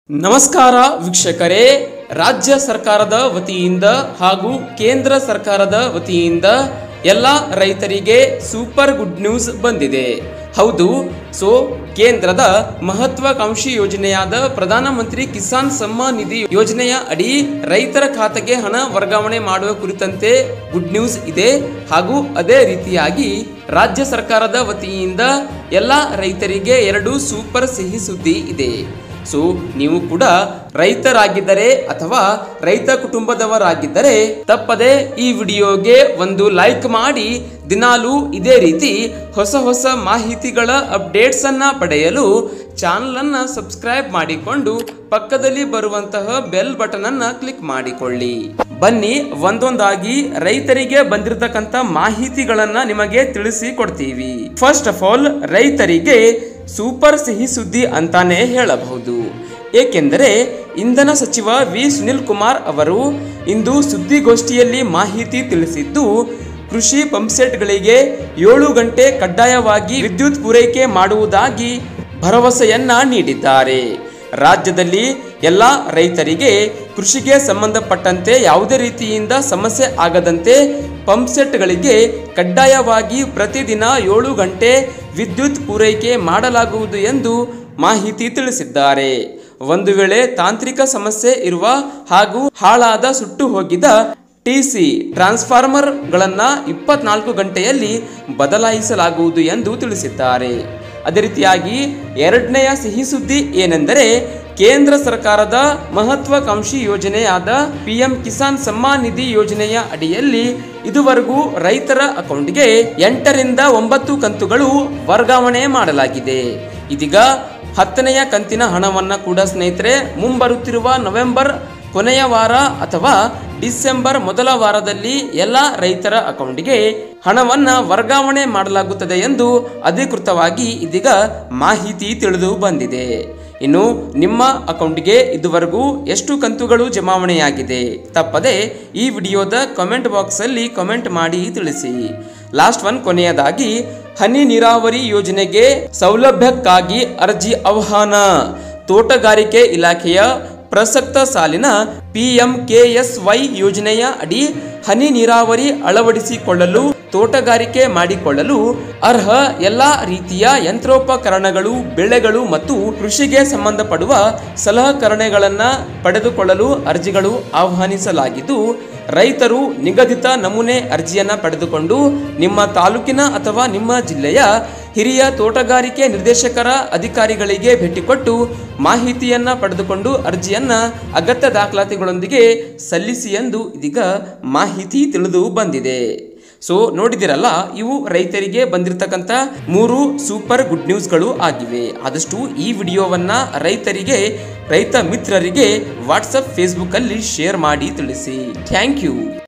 ನಮಸ್ಕಾರ ವೀಕ್ಷಕರೇ, ರಾಜ್ಯ ಸರ್ಕಾರದ ವತಿಯಿಂದ ಹಾಗೂ ಕೇಂದ್ರ ಸರ್ಕಾರದ ವತಿಯಿಂದ ಎಲ್ಲ ರೈತರಿಗೆ ಸೂಪರ್ ಗುಡ್ ನ್ಯೂಸ್ ಬಂದಿದೆ. ಹೌದು, ಕೇಂದ್ರದ ಮಹತ್ವಾಕಾಂಕ್ಷಿ ಯೋಜನೆಯಾದ ಪ್ರಧಾನಮಂತ್ರಿ ಕಿಸಾನ್ ಸಮ್ಮಾನ್ ನಿಧಿ ಯೋಜನೆಯ ಅಡಿ ರೈತರ ಖಾತೆಗೆ ಹಣ ವರ್ಗಾವಣೆ ಮಾಡುವ ಕುರಿತಂತೆ ಗುಡ್ ನ್ಯೂಸ್ ಇದೆ. ಹಾಗೂ ಅದೇ ರೀತಿಯಾಗಿ ರಾಜ್ಯ ಸರ್ಕಾರದ ವತಿಯಿಂದ ಎಲ್ಲ ರೈತರಿಗೆ 2 ಸೂಪರ್ ಸಿಹಿ ಸುದ್ದಿ ಇದೆ. ನೀವು ಕೂಡ ರೈತರಾಗಿದ್ದರೆ ಅಥವಾ ರೈತ ಕುಟುಂಬದವರಾಗಿದ್ದರೆ ತಪ್ಪದೆ ಈ ವಿಡಿಯೋಗೆ ಒಂದು ಲೈಕ್ ಮಾಡಿ, ದಿನಾಲೂ ಇದೇ ರೀತಿ ಹೊಸ ಮಾಹಿತಿಗಳ ಅಪ್ಡೇಟ್ಸ್ ಅನ್ನ ಪಡೆಯಲು ಚಾನಲ್ ಅನ್ನ ಸಬ್ಸ್ಕ್ರೈಬ್ ಮಾಡಿಕೊಂಡು ಪಕ್ಕದಲ್ಲಿ ಬರುವಂತಹ ಬೆಲ್ ಬಟನ್ ಅನ್ನ ಕ್ಲಿಕ್ ಮಾಡಿಕೊಳ್ಳಿ. ಬನ್ನಿ ಒಂದೊಂದಾಗಿ ರೈತರಿಗೆ ಬಂದಿರತಕ್ಕಂತ ಮಾಹಿತಿಗಳನ್ನ ನಿಮಗೆ ತಿಳಿಸಿ ಕೊಡ್ತೀವಿ. ಫಸ್ಟ್ ಆಫ್ ಆಲ್, ರೈತರಿಗೆ ಸೂಪರ್ ಸಿಹಿ ಸುದ್ದಿ ಅಂತಾನೆ ಹೇಳಬಹುದು. ಏಕೆಂದರೆ ಇಂಧನ ಸಚಿವ ವಿ ಸುನಿಲ್ ಕುಮಾರ್ ಅವರು ಇಂದು ಸುದ್ದಿಗೋಷ್ಠಿಯಲ್ಲಿ ಮಾಹಿತಿ ತಿಳಿಸಿದ್ದು, ಕೃಷಿ ಪಂಪ್ಸೆಟ್ಗಳಿಗೆ 7 ಗಂಟೆ ಕಡ್ಡಾಯವಾಗಿ ವಿದ್ಯುತ್ ಪೂರೈಕೆ ಮಾಡುವುದಾಗಿ ಭರವಸೆಯನ್ನ ನೀಡಿದ್ದಾರೆ. ರಾಜ್ಯದಲ್ಲಿ ಎಲ್ಲ ರೈತರಿಗೆ ಕೃಷಿಗೆ ಸಂಬಂಧಪಟ್ಟಂತೆ ಯಾವುದೇ ರೀತಿಯಿಂದ ಸಮಸ್ಯೆ ಆಗದಂತೆ ಪಂಪ್ಸೆಟ್ಗಳಿಗೆ ಕಡ್ಡಾಯವಾಗಿ ಪ್ರತಿದಿನ 7 ಗಂಟೆ ವಿದ್ಯುತ್ ಪೂರೈಕೆ ಮಾಡಲಾಗುವುದು ಎಂದು ಮಾಹಿತಿ ತಿಳಿಸಿದ್ದಾರೆ. ಒಂದು ವೇಳೆ ತಾಂತ್ರಿಕ ಸಮಸ್ಯೆ ಇರುವ ಹಾಗೂ ಹಾಳಾದ ಸುಟ್ಟು ಹೋಗಿದ ಟಿಸಿ ಟ್ರಾನ್ಸ್ಫಾರ್ಮರ್ಗಳನ್ನು 24 ಗಂಟೆಯಲ್ಲಿ ಬದಲಾಯಿಸಲಾಗುವುದು ಎಂದು ತಿಳಿಸಿದ್ದಾರೆ. ಅದೇ ರೀತಿಯಾಗಿ ಎರಡನೆಯ ಸಿಹಿ ಸುದ್ದಿ ಏನೆಂದರೆ, ಕೇಂದ್ರ ಸರ್ಕಾರದ ಮಹತ್ವಾಕಾಂಕ್ಷಿ ಯೋಜನೆಯಾದ ಪಿಎಂ ಕಿಸಾನ್ ಸಮ್ಮಾನ್ ನಿಧಿ ಯೋಜನೆಯ ಅಡಿಯಲ್ಲಿ ಇದುವರೆಗೂ ರೈತರ ಅಕೌಂಟ್ಗೆ 8 ರಿಂದ 9 ಕಂತುಗಳು ವರ್ಗಾವಣೆ ಮಾಡಲಾಗಿದೆ. ಇದೀಗ 10ನೆಯ ಕಂತಿನ ಹಣವನ್ನ ಕೂಡ ಸ್ನೇಹಿತರೆ ಮುಂಬರುತ್ತಿರುವ ನವೆಂಬರ್ ಕೊನೆಯ ವಾರ ಅಥವಾ ಡಿಸೆಂಬರ್ ಮೊದಲ ವಾರದಲ್ಲಿ ಎಲ್ಲ ರೈತರ ಅಕೌಂಟ್ಗೆ ಹಣವನ್ನ ವರ್ಗಾವಣೆ ಮಾಡಲಾಗುತ್ತದೆ ಎಂದು ಅಧಿಕೃತವಾಗಿ ಇದೀಗ ಮಾಹಿತಿ ತಿಳಿದು ಬಂದಿದೆ. ಇನ್ನು ನಿಮ್ಮ ಅಕೌಂಟ್ಗೆ ಇದುವರೆಗೂ ಎಷ್ಟು ಕಂತುಗಳು ಜಮಾವಣೆಯಾಗಿದೆ ತಪ್ಪದೆ ಈ ವಿಡಿಯೋದ ಕಮೆಂಟ್ ಬಾಕ್ಸ್ ಅಲ್ಲಿ ಕಮೆಂಟ್ ಮಾಡಿ ತಿಳಿಸಿ. ಲಾಸ್ಟ್ ಒನ್, ಕೊನೆಯದಾಗಿ ಹನಿ ನೀರಾವರಿ ಯೋಜನೆಗೆ ಸೌಲಭ್ಯಕ್ಕಾಗಿ ಅರ್ಜಿ ಆಹ್ವಾನ. ತೋಟಗಾರಿಕೆ ಇಲಾಖೆಯ ಪ್ರಸಕ್ತ ಸಾಲಿನ PMKSY ಯೋಜನೆಯ ಅಡಿ ಹನಿ ನೀರಾವರಿ ಅಳವಡಿಸಿಕೊಳ್ಳಲು ತೋಟಗಾರಿಕೆ ಮಾಡಿಕೊಳ್ಳಲು ಅರ್ಹ ಎಲ್ಲ ರೀತಿಯ ಯಂತ್ರೋಪಕರಣಗಳು, ಬೆಳೆಗಳು ಮತ್ತು ಕೃಷಿಗೆ ಸಂಬಂಧಪಡುವ ಸಲಕರಣೆಗಳನ್ನು ಪಡೆದುಕೊಳ್ಳಲು ಅರ್ಜಿಗಳು ಆಹ್ವಾನಿಸಲಾಗಿದ್ದು, ರೈತರು ನಿಗದಿತ ನಮೂನೆ ಅರ್ಜಿಯನ್ನು ಪಡೆದುಕೊಂಡು ನಿಮ್ಮ ತಾಲೂಕಿನ ಅಥವಾ ನಿಮ್ಮ ಜಿಲ್ಲೆಯ ಹಿರಿಯ ತೋಟಗಾರಿಕೆ ನಿರ್ದೇಶಕರ ಅಧಿಕಾರಿಗಳಿಗೆ ಭೇಟಿ ಕೊಟ್ಟು ಮಾಹಿತಿಯನ್ನ ಪಡೆದುಕೊಂಡು ಅರ್ಜಿಯನ್ನ ಅಗತ್ಯ ದಾಖಲಾತಿಗಳೊಂದಿಗೆ ಸಲ್ಲಿಸಿ ಎಂದು ಇದೀಗ ಮಾಹಿತಿ ತಿಳಿದು ಬಂದಿದೆ. ನೋಡಿದಿರಲ್ಲ, ಇವು ರೈತರಿಗೆ ಬಂದಿರತಕ್ಕಂಥ 3 ಸೂಪರ್ ಗುಡ್ ನ್ಯೂಸ್ಗಳು ಆಗಿವೆ. ಆದಷ್ಟು ಈ ವಿಡಿಯೋವನ್ನ ರೈತ ಮಿತ್ರರಿಗೆ ವಾಟ್ಸಪ್, ಫೇಸ್ಬುಕ್ ಅಲ್ಲಿ ಶೇರ್ ಮಾಡಿ ತಿಳಿಸಿ. Thank you.